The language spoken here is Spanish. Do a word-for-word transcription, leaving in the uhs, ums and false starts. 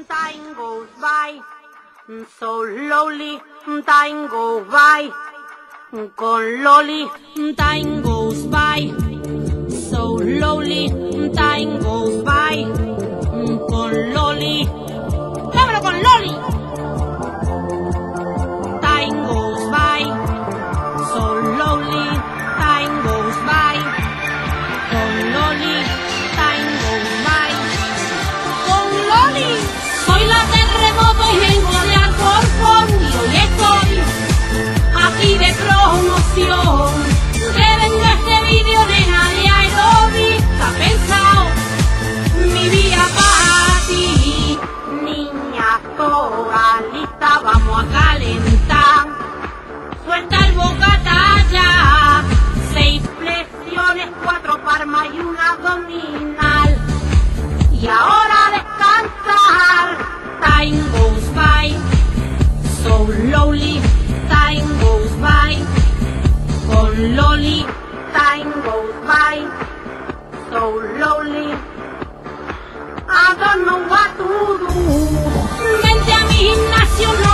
time goes by, so slowly, time goes by. Con Loli, time goes by, so slowly, time goes by. Con Loli, dámelo con Loli. Time goes by, so slowly, time goes by. Con Loli, time goes by. Con Loli, soy la terremoto y vengo de Alcorcón y hoy estoy aquí de promoción. Que venga este vídeo de nadie aerobista pensado mi vida para ti. Niña toda lista, vamos a calentar. Suelta el bocata ya. Seis flexiones, cuatro palmas y una abdominal. Y ahora descansar. Time goes by, so slowly. Time goes by, con Loli. Time goes by, so slowly. I don't know what to do. Vente a mi gimnasio.